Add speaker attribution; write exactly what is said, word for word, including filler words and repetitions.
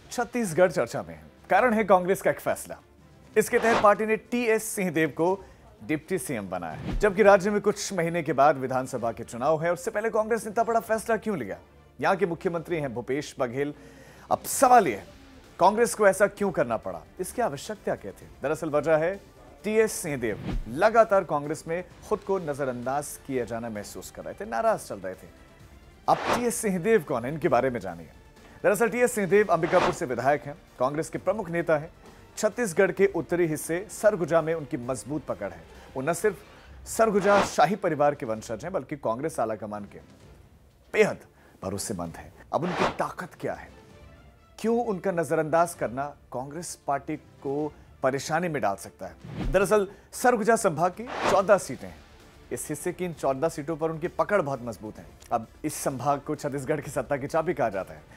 Speaker 1: छत्तीसगढ़ चर्चा में है। कारण है कांग्रेस का एक फैसला। इसके तहत पार्टी ने टी एस सिंहदेव को डिप्टी सीएम बनाया है। जबकि राज्य में कुछ महीने के बाद विधानसभा के चुनाव है, उससे पहले कांग्रेस ने इतना बड़ा फैसला क्यों लिया? यहाँ के मुख्यमंत्री हैं भूपेश बघेल। अब सवाल यह है, कांग्रेस को ऐसा क्यों करना पड़ा? इसकी आवश्यकता क्या थी? दरअसल वजह है टी एस सिंहदेव लगातार कांग्रेस में खुद को नजरअंदाज किया जाना महसूस कर रहे थे, नाराज चल रहे थे। अब टी एस सिंहदेव कौन है, इनके बारे में जानिए। दरअसल टी एस सिंहदेव अंबिकापुर से विधायक हैं, कांग्रेस के प्रमुख नेता हैं। छत्तीसगढ़ के उत्तरी हिस्से सरगुजा में उनकी मजबूत पकड़ है। वो न सिर्फ सरगुजा शाही परिवार के वंशज हैं, बल्कि कांग्रेस आलाकमान के बेहद भरोसेमंद हैं। अब उनकी ताकत क्या है? क्यों उनका नजरअंदाज करना कांग्रेस पार्टी को परेशानी में डाल सकता है? दरअसल सरगुजा संभाग की चौदह सीटें हैं। इस हिस्से की इन चौदह सीटों पर उनकी पकड़ बहुत मजबूत है। अब इस संभाग को छत्तीसगढ़ की सत्ता की चाबी कहा जाता है।